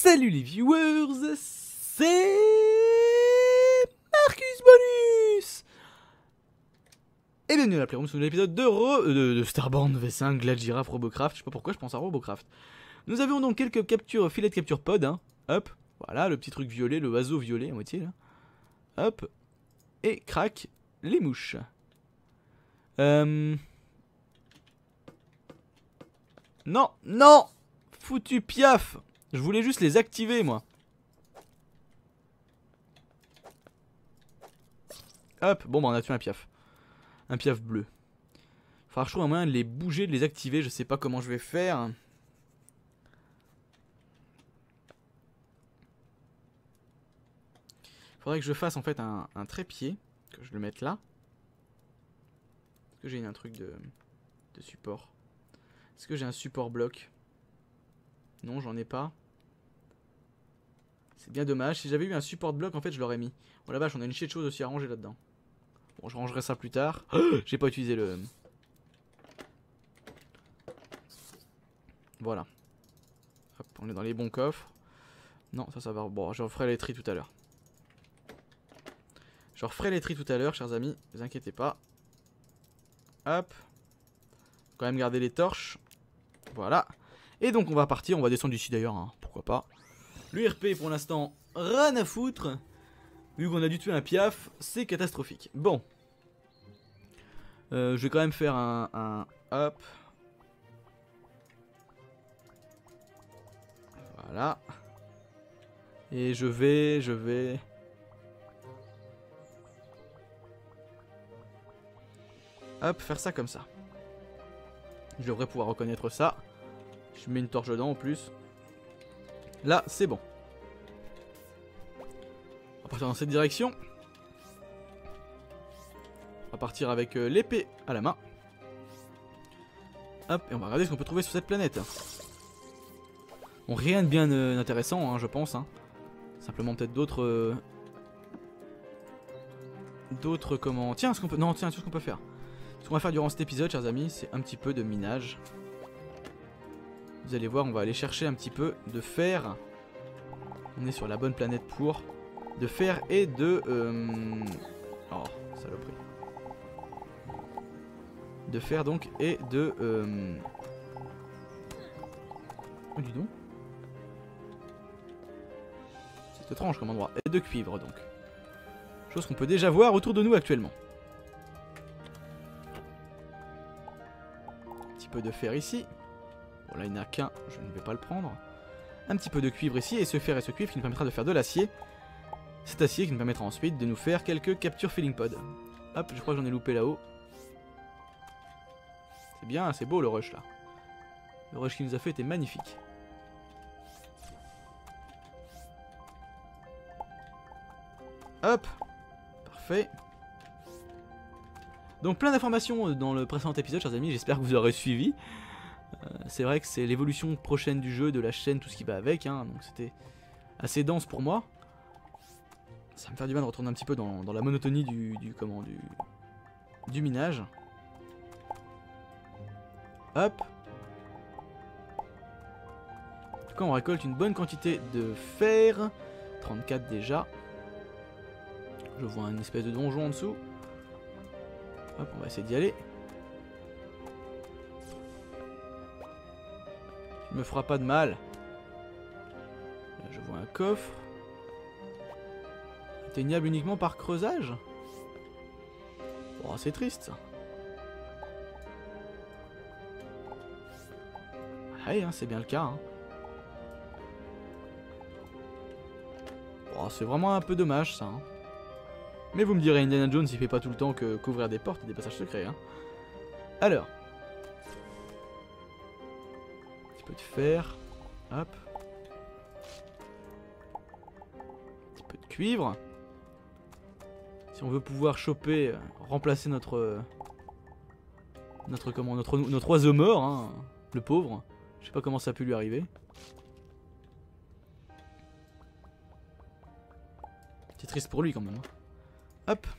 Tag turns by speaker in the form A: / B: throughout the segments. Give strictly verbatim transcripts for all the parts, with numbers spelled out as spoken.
A: Salut les viewers, c'est Marcus Bonus. Et bienvenue à la Playroom sur l'épisode de, Ro... de, de Starbound V cinq, Glad Giraffe, Robocraft. Je sais pas pourquoi je pense à Robocraft. Nous avions donc quelques captures, filets de capture pod, hein. Hop, voilà le petit truc violet, le oiseau violet à moitié là. Hop, et crac, les mouches. Euh... Non, non, foutu piaf. Je voulais juste les activer, moi. Hop, bon bah on a tué un piaf. Un piaf bleu. Faudra que je trouve un moyen de les bouger, de les activer, je sais pas comment je vais faire. Faudrait que je fasse en fait un, un trépied, que je le mette là. Est-ce que j'ai un truc de, de support? Est-ce que j'ai un support bloc? Non, j'en ai pas. C'est bien dommage. Si j'avais eu un support bloc, en fait, je l'aurais mis. Oh la vache, on a une chier de choses aussi à ranger là-dedans. Bon, je rangerai ça plus tard. J'ai pas utilisé le... Voilà. Hop, on est dans les bons coffres. Non, ça, ça va... Bon, je referai les tris tout à l'heure. Je referai les tris tout à l'heure, chers amis. Ne vous inquiétez pas. Hop. Faut quand même garder les torches. Voilà. Et donc, on va partir. On va descendre d'ici d'ailleurs, hein. Pourquoi pas. L'U R P, pour l'instant, rien à foutre. Vu qu'on a dû tuer un piaf, c'est catastrophique. Bon. Euh, je vais quand même faire un... un hop. Voilà. Et je vais... Je vais... Hop, faire ça comme ça. Je devrais pouvoir reconnaître ça. Je mets une torche dedans en plus. Là, c'est bon. On va partir dans cette direction. On va partir avec euh, l'épée à la main. Hop, et on va regarder ce qu'on peut trouver sur cette planète. Bon, rien de bien euh, intéressant, hein, je pense. Hein. Simplement peut-être d'autres... Euh... D'autres comment... Tiens, ce qu'on peut... Non, tiens, ce qu'on peut faire. Ce qu'on va faire durant cet épisode, chers amis, c'est un petit peu de minage. Vous allez voir, on va aller chercher un petit peu de fer. On est sur la bonne planète pour... De fer et de... Euh... Oh, saloperie. De fer donc et de... Euh... Oh, dis donc. C'est étrange comme endroit. Et de cuivre donc. Chose qu'on peut déjà voir autour de nous actuellement. Un petit peu de fer ici. Bon là il n'y en a qu'un, je ne vais pas le prendre. Un petit peu de cuivre ici, et ce fer et ce cuivre qui nous permettra de faire de l'acier. Cet acier qui nous permettra ensuite de nous faire quelques captures filling pod. Hop, je crois que j'en ai loupé là-haut. C'est bien, c'est beau le rush là. Le rush qu'il nous a fait était magnifique. Hop, parfait. Donc plein d'informations dans le précédent épisode, chers amis, j'espère que vous aurez suivi. Euh, c'est vrai que c'est l'évolution prochaine du jeu, de la chaîne, tout ce qui va avec, hein, donc c'était assez dense pour moi. Ça va me faire du bien de retourner un petit peu dans, dans la monotonie du, du, comment, du, du minage. Hop. En tout cas, on récolte une bonne quantité de fer. trente-quatre déjà. Je vois une espèce de donjon en dessous. Hop, on va essayer d'y aller. Il me fera pas de mal. Là, je vois un coffre. Atteignable uniquement par creusage. Oh, c'est triste ça. Ah, hein, c'est bien le cas. Hein. Oh, c'est vraiment un peu dommage ça. Hein. Mais vous me direz, Indiana Jones il fait pas tout le temps que qu'ouvrir des portes et des passages secrets. Hein. Alors. De fer, hop, un petit peu de cuivre. Si on veut pouvoir choper, euh, remplacer notre, euh, notre comment, notre notre oiseau mort, hein, le pauvre. Je sais pas comment ça a pu lui arriver. C'est triste pour lui quand même. Hein. Hop.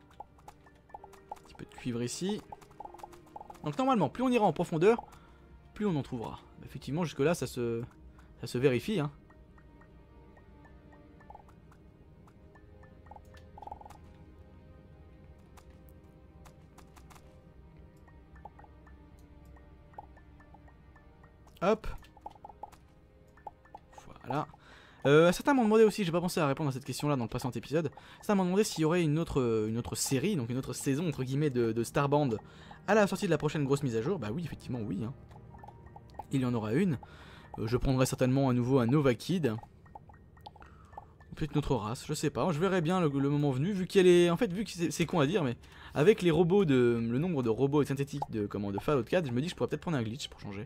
A: Un petit peu de cuivre ici. Donc normalement, plus on ira en profondeur, plus on en trouvera. Effectivement, jusque là, ça se, ça se vérifie, hein. Hop. Voilà. Euh, certains m'ont demandé aussi, j'ai pas pensé à répondre à cette question là dans le précédent épisode. Certains m'ont demandé s'il y aurait une autre, une autre série, donc une autre saison entre guillemets de, de Starband à la sortie de la prochaine grosse mise à jour. Bah oui, effectivement, oui. Hein. Il y en aura une. Euh, je prendrai certainement à nouveau un Nova Kid. Peut-être notre race, je sais pas. Je verrai bien le, le moment venu, vu qu'elle est. En fait, vu que c'est con à dire, mais avec les robots de. Le nombre de robots synthétiques de, comment, de Fallout quatre, je me dis que je pourrais peut-être prendre un glitch pour changer.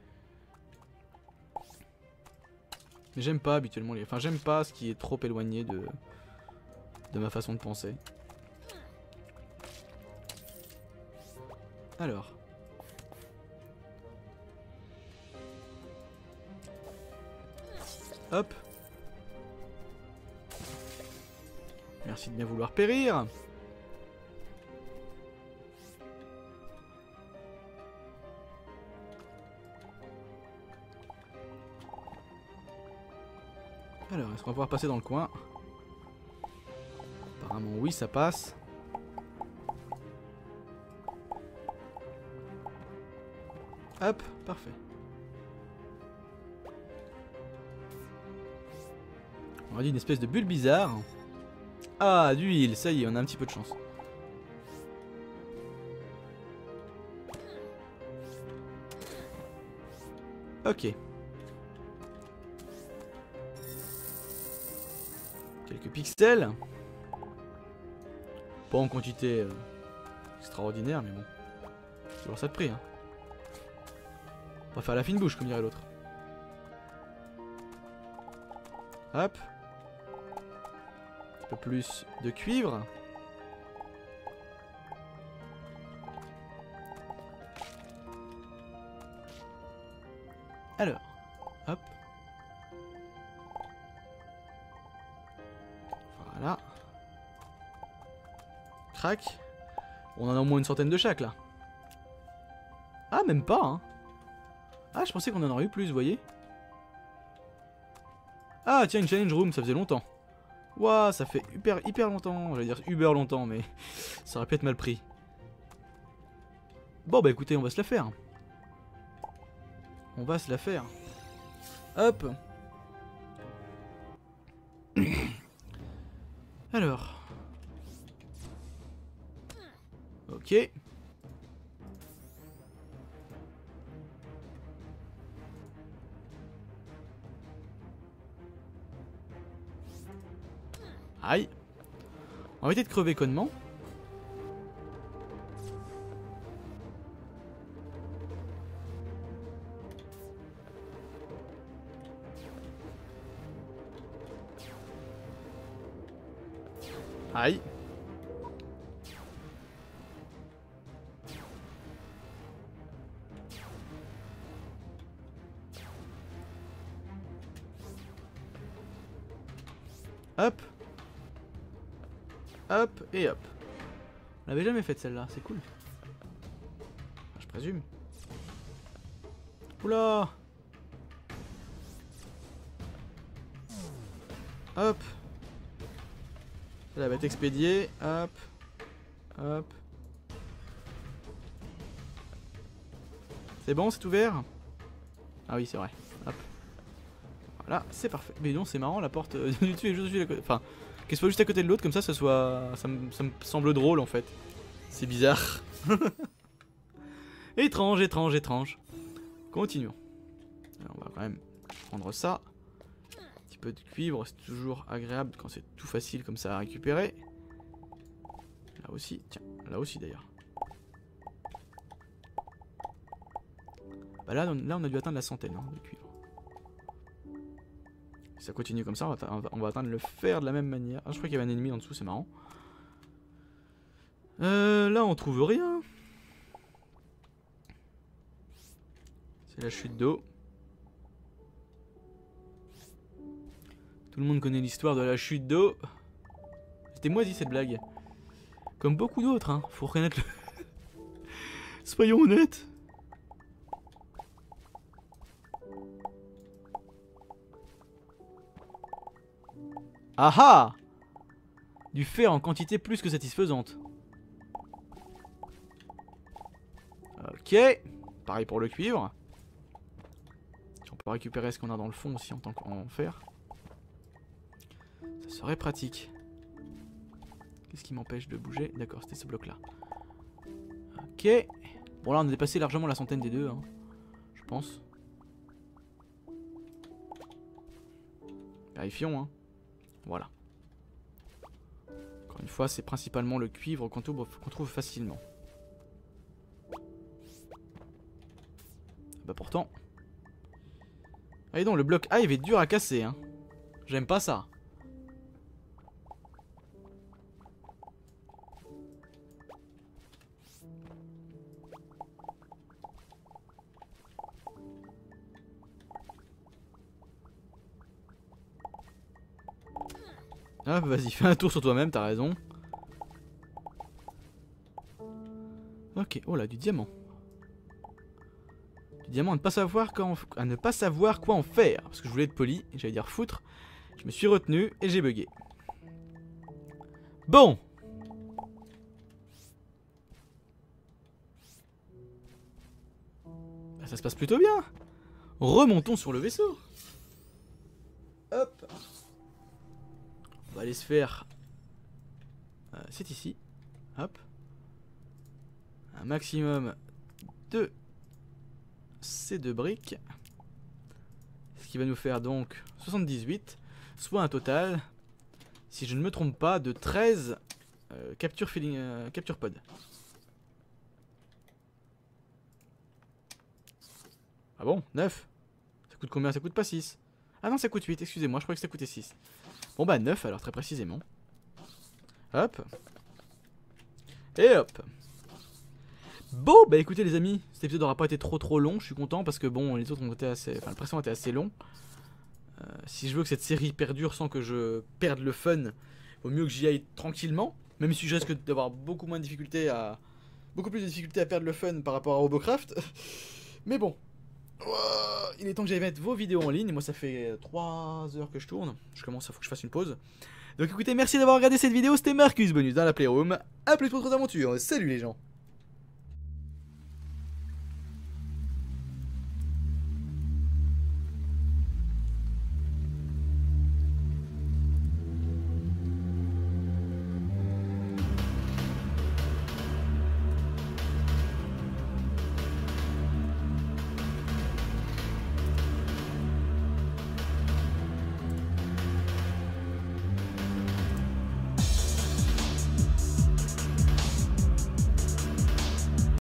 A: Mais j'aime pas habituellement les... Enfin, j'aime pas ce qui est trop éloigné de... de ma façon de penser. Alors. Hop. Merci de bien vouloir périr. Alors, est-ce qu'on va pouvoir passer dans le coin? Apparemment oui, ça passe. Hop, parfait. On a dit une espèce de bulle bizarre. Ah, d'huile, ça y est, on a un petit peu de chance. Ok. Quelques pixels. Pas en quantité euh, extraordinaire, mais bon. C'est toujours ça de prix. Hein. On va faire la fine bouche, comme dirait l'autre. Hop. Un peu plus de cuivre. Alors. Hop. Voilà. Crac. On en a au moins une centaine de chaque là. Ah, même pas, hein. Ah, je pensais qu'on en aurait eu plus, vous voyez. Ah, tiens, une challenge room, ça faisait longtemps. Ouah, ça fait hyper, hyper longtemps. J'allais dire uber longtemps, mais ça aurait pu être mal pris. Bon, bah écoutez, on va se la faire. On va se la faire. Hop. Alors. Ok. Aïe. On va éviter de crever connement. Aïe. Hop. Hop et hop. On l'avait jamais faite celle-là, c'est cool. Enfin, je présume. Oula. Hop. Ça va être expédié. Hop. Hop. C'est bon, c'est ouvert? Ah oui, c'est vrai. Hop. Voilà, c'est parfait. Mais non, c'est marrant, la porte du dessus est juste à côté. Enfin, qu'elle soit juste à côté de l'autre, comme ça, ça soit. Ça me, ça me semble drôle en fait. C'est bizarre. Étrange, étrange, étrange. Continuons. Alors, on va quand même prendre ça. Un petit peu de cuivre, c'est toujours agréable quand c'est tout facile comme ça à récupérer. Là aussi, tiens, là aussi d'ailleurs. Bah là, on, là, on a dû atteindre la centaine hein, de cuivre. Si ça continue comme ça, on va, on va atteindre le fer de la même manière. Ah, je crois qu'il y avait un ennemi en dessous, c'est marrant. Euh, là, on trouve rien. C'est la chute d'eau. Tout le monde connaît l'histoire de la chute d'eau. C'était moisi cette blague. Comme beaucoup d'autres, hein. Faut reconnaître le... Soyons honnêtes. Ah ah! Du fer en quantité plus que satisfaisante. Ok. Pareil pour le cuivre. On peut récupérer ce qu'on a dans le fond aussi en tant qu'en fer. Ça serait pratique. Qu'est-ce qui m'empêche de bouger? D'accord, c'était ce bloc là. Ok. Bon là on a dépassé largement la centaine des deux, hein, je pense. Vérifions, hein. Voilà. Encore une fois, c'est principalement le cuivre qu'on trouve, qu'on trouve facilement. Bah pourtant... Ah et non, le bloc A il est dur à casser, hein. J'aime pas ça. Ah vas-y, fais un tour sur toi-même, t'as raison. Ok, oh là, du diamant. Du diamant à ne pas savoir, quand à ne pas savoir quoi en faire. Parce que je voulais être poli, j'allais dire foutre. Je me suis retenu et j'ai bugué. Bon. Bah, ça se passe plutôt bien. Remontons sur le vaisseau. Hop. On va aller se faire... Euh, c'est ici. Hop. Un maximum de ces deux briques. Ce qui va nous faire donc soixante-dix-huit. Soit un total, si je ne me trompe pas, de treize euh, capture, feeling, euh, capture pod. Ah bon, neuf. Ça coûte combien? Ça coûte pas six. Ah non, ça coûte huit, excusez-moi, je croyais que ça coûtait six. Bon bah neuf alors très précisément. Hop. Et hop. Bon bah écoutez les amis, cet épisode n'aura pas été trop trop long, je suis content parce que bon les autres ont été assez... Enfin le précédent était assez long. Euh, si je veux que cette série perdure sans que je perde le fun, vaut mieux que j'y aille tranquillement. Même si je risque d'avoir beaucoup moins de difficultés à... Beaucoup plus de difficultés à perdre le fun par rapport à Robocraft. Mais bon. Il est temps que j'aille mettre vos vidéos en ligne. Moi ça fait trois heures que je tourne. Je commence, il faut que je fasse une pause. Donc écoutez, merci d'avoir regardé cette vidéo. C'était Marcus Bonus dans la Playroom. A plus pour d'autres aventures. Salut les gens.